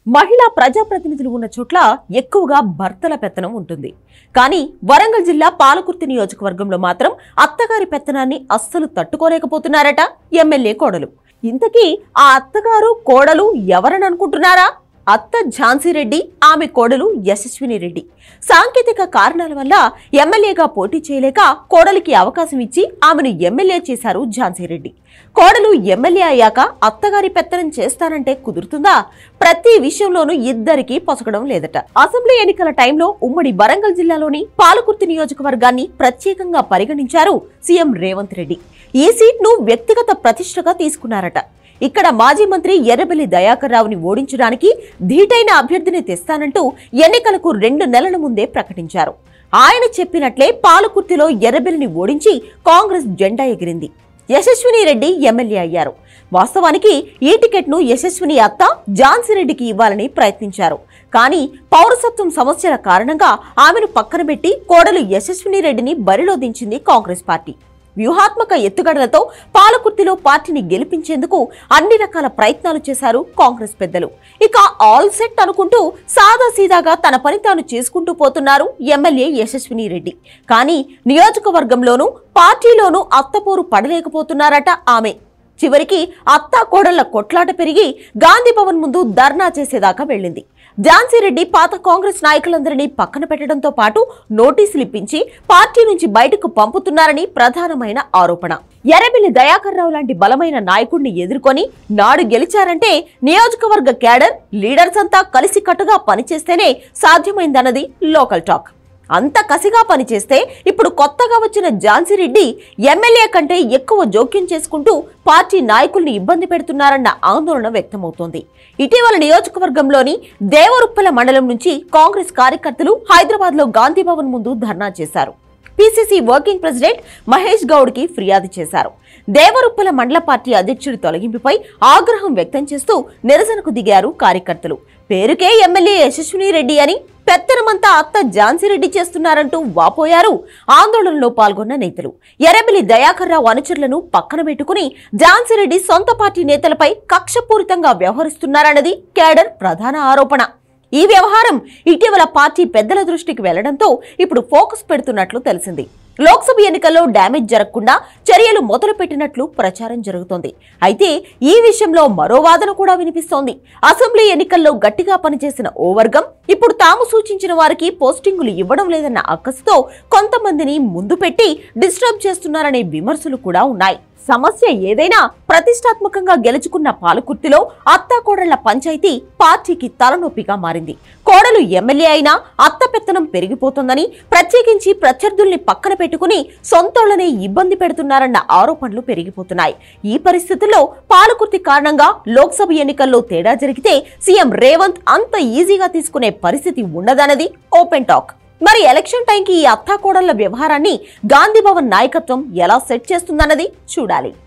మహిళా ప్రజాప్రతినిధులు ఉన్న చోట్ల ఎక్కువగా భర్తల పెత్తనం ఉంటుంది. కానీ వరంగల్ జిల్లా పాలకుర్తి నియోజకవర్గంలో మాత్రం అత్తగారి పెత్తనాన్ని అస్సలు తట్టుకోలేకపోతున్నారట ఎమ్మెల్యే కోడలు. ఇంతకీ ఆ అత్తగారు కోడలు ఎవరని అనుకుంటున్నారా? అత్త ఝాన్సీ రెడ్డి, ఆమె కోడలు యశస్విని రెడ్డి. సాంకేతిక కారణాల వల్ల ఎమ్మెల్యేగా పోటీ చేయలేక కోడలికి అవకాశం ఇచ్చి ఆమెను ఎమ్మెల్యే చేశారు ఝాన్సీ రెడ్డి. కోడలు ఎమ్మెల్యే అయ్యాక అత్తగారి పెత్తనం చేస్తానంటే కుదురుతుందా? ప్రతి విషయంలోనూ ఇద్దరికీ పొసగడం లేదట. అసెంబ్లీ ఎన్నికల టైంలో ఉమ్మడి వరంగల్ జిల్లాలోని పాలకుర్తి నియోజకవర్గాన్ని ప్రత్యేకంగా పరిగణించారు సీఎం రేవంత్ రెడ్డి. ఈ సీట్ను వ్యక్తిగత ప్రతిష్టగా తీసుకున్నారట. ఇక్కడ మాజీ మంత్రి ఎర్రబెల్లి దయాకర్ రావుని ఓడించడానికి ధీటైన అభ్యర్థిని తెస్తానంటూ ఎన్నికలకు 2 నెలల ముందే ప్రకటించారు. ఆయన చెప్పినట్లే పాలకుర్తిలో ఎర్రబెల్లిని ఓడించి కాంగ్రెస్ జెండా ఎగిరింది. యశస్విని రెడ్డి ఎమ్మెల్యే అయ్యారు. వాస్తవానికి ఈ టికెట్ను యశస్విని అత్త ఝాన్సీ రెడ్డికి ఇవ్వాలని ప్రయత్నించారు. కానీ పౌరసత్వం సమస్యల కారణంగా ఆమెను పక్కన పెట్టి కోడలు యశస్విని రెడ్డిని బరిలో దించింది కాంగ్రెస్ పార్టీ. వ్యూహాత్మక ఎత్తుగడలతో పాలకుర్తిలో పార్టీని గెలిపించేందుకు అన్ని రకాల ప్రయత్నాలు చేశారు కాంగ్రెస్ పెద్దలు. ఇక ఆల్ సెట్ అనుకుంటూ సాదాసీదాగా తన పని తాను చేసుకుంటూ పోతున్నారు ఎమ్మెల్యే యశస్విని రెడ్డి. కానీ నియోజకవర్గంలోనూ పార్టీలోనూ అత్తపోరు పడలేకపోతున్నారట ఆమె. చివరికి అత్తా కోడళ్ల కొట్లాట పెరిగి గాంధీ భవన్ ముందు ధర్నా చేసేదాకా వెళ్లింది. ఝాన్సీ రెడ్డి పాత కాంగ్రెస్ నాయకులందరినీ పక్కన పెట్టడంతో పాటు నోటీసులు ఇప్పించి పార్టీ నుంచి బయటకు పంపుతున్నారని ప్రధానమైన ఆరోపణ. ఎర్రబెల్లి దయాకర్ రావు లాంటి బలమైన నాయకుడిని ఎదుర్కొని నాడు గెలిచారంటే నియోజకవర్గ క్యాడర్ లీడర్స్ అంతా కలిసికట్టుగా పనిచేస్తేనే సాధ్యమైందన్నది లోకల్ టాక్. అంత కసిగా పనిచేస్తే ఇప్పుడు కొత్తగా వచ్చిన ఝాన్సీ రెడ్డి ఎమ్మెల్యే కంటే ఎక్కువ జోక్యం చేసుకుంటూ పార్టీ నాయకుల్ని ఇబ్బంది పెడుతున్నారన్న ఆందోళన వ్యక్తమవుతోంది. ఇటీవల నియోజకవర్గంలోని దేవరుప్పల మండలం నుంచి కాంగ్రెస్ కార్యకర్తలు హైదరాబాద్ లో గాంధీ భవన్ ముందు ధర్నా చేశారు. PCC working president Mahesh Goud కి ఫిర్యాదు చేశారు. దేవరుప్పల మండల పార్టీ అధ్యక్షుడి తొలగింపుపై ఆగ్రహం వ్యక్తం చేస్తూ నిరసనకు దిగారు కార్యకర్తలు. పేరుకే ఎమ్మెల్యే యశస్విని రెడ్డి అని పెత్తనమంతా అత్త ఝాన్సీ రెడ్డి చేస్తున్నారంటూ వాపోయారు ఆందోళనలో పాల్గొన్న నేతలు. ఎర్రబెల్లి దయాకర్ రావు అనుచరులను పక్కన పెట్టుకుని ఝాన్సీ రెడ్డి సొంత పార్టీ నేతలపై కక్షపూరితంగా వ్యవహరిస్తున్నారన్నది కేడర్ ప్రధాన ఆరోపణ. ఈ వ్యవహారం ఇటీవల పార్టీ పెద్దల దృష్టికి వెళ్లడంతో ఇప్పుడు ఫోకస్ పెడుతున్నట్లు తెలిసింది. లోక్సభ ఎన్నికల్లో డ్యామేజ్ జరగకుండా చర్యలు మొదలుపెట్టినట్లు ప్రచారం జరుగుతోంది. అయితే ఈ విషయంలో మరో వాదన కూడా వినిపిస్తోంది. అసెంబ్లీ ఎన్నికల్లో గట్టిగా పనిచేసిన ఓ వర్గం ఇప్పుడు తాము సూచించిన వారికి పోస్టింగులు ఇవ్వడం లేదన్న అక్కసుతో కొంతమందిని ముందు పెట్టి డిస్టర్బ్ చేస్తున్నారనే విమర్శలు కూడా ఉన్నాయి. సమస్య ఏదైనా ప్రతిష్టాత్మకంగా గెలుచుకున్న పాలకుర్తిలో అత్తా కోడళ్ల పంచాయతీ పార్టీకి తలనొప్పిగా మారింది. కోడలు ఎమ్మెల్యే అయినా అత్త పెత్తనం పెరిగిపోతుందని, ప్రత్యేకించి ప్రత్యర్థుల్ని పక్కన పెట్టుకుని సొంతోళ్లనే ఇబ్బంది పెడుతున్నారన్న ఆరోపణలు పెరిగిపోతున్నాయి. ఈ పరిస్థితుల్లో పాలకుర్తి కారణంగా లోక్సభ ఎన్నికల్లో తేడా జరిగితే సీఎం రేవంత్ అంత ఈజీగా తీసుకునే పరిస్థితి ఉండదన్నది ఓపెన్ టాక్. మరి ఎలక్షన్ టైంకి ఈ అత్తా కోడళ్ల వ్యవహారాన్ని గాంధీ భవన్ నాయకత్వం ఎలా సెట్ చేస్తుందన్నది చూడాలి.